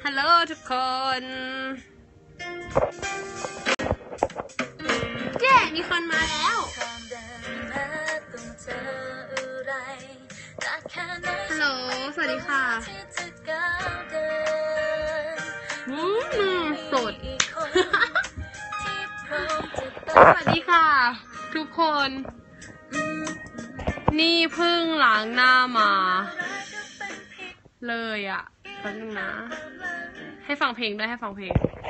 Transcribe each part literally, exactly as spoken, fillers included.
ฮัลโหลทุกคนเย้มีคนมาแล้วฮัลโหลสวัสดีค่ะอืมสด สวัสดีค่ะทุกคนนี่เพิ่งล้างหน้ามาเลยอะแป๊บนึงนะให้ฟังเพลงด้วยให้ฟังเพลง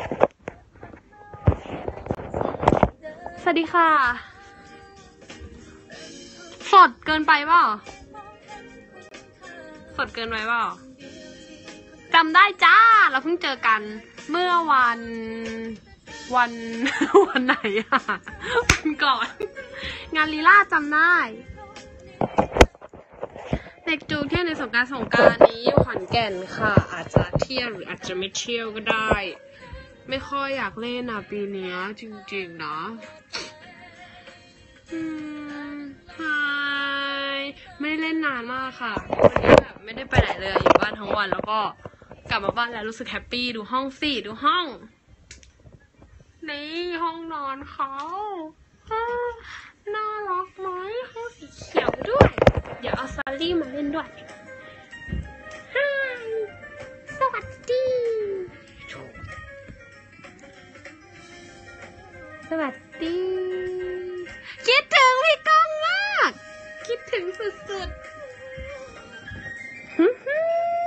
สวัสดีค่ะสดเกินไปเปล่าสดเกินไปเปล่าจำได้จ้าเราเพิ่งเจอกันเมื่อวันวันวันไหนอะวันก่อนงานลีลาจำได้เด็กจูเที่ยวในสงกรานต์สงกรานต์นี้อยู่ขอนแก่นค่ะอาจจะเที่ยวหรืออาจจะไม่เที่ยวก็ได้ไม่ค่อยอยากเล่นอ่ะปีนี้จริงๆนะอืมฮายไม่ได้เล่นนานมากค่ะวันนี้แบบไม่ได้ไปไหนเลยอยู่บ้านทั้งวันแล้วก็กลับมาบ้านแล้วรู้สึกแฮปปี้ดูห้องสิดูห้องนี่ห้องนอนเขาน่ารักไหมห้องสีเขียวด้วยเดี๋ยวเอาซารี่มาเล่นด้วยฮายสวัสดีสวัสดีคิดถึงพี่ก้องมากคิดถึงสุดๆฮึฮึ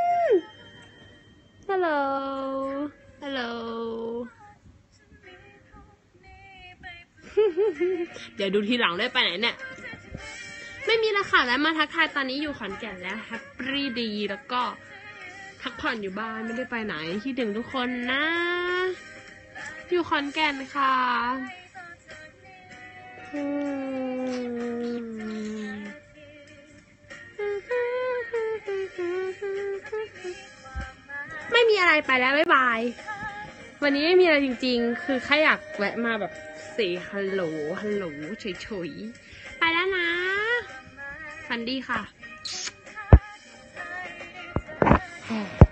ฮัลโหลฮัลโหลเดี๋ยวดูทีหลังได้ไปไหนเนี่ยไม่มีแล้วค่ะแล้วมาทักทายตอนนี้อยู่ขอนแก่นแล้วแฮปปี้ดีแล้วก็พักผ่อนอยู่บ้านไม่ได้ไปไหนคิดถึงทุกคนนะอยู่ขอนแก่นค่ะไม่มีอะไรไปแล้วบ๊ายบายวันนี้ไม่มีอะไรจริงๆคือแค่อยากแวะมาแบบsayฮัลโหลฮัลโหลเฉยๆไปแล้วนะฝันดีค่ะ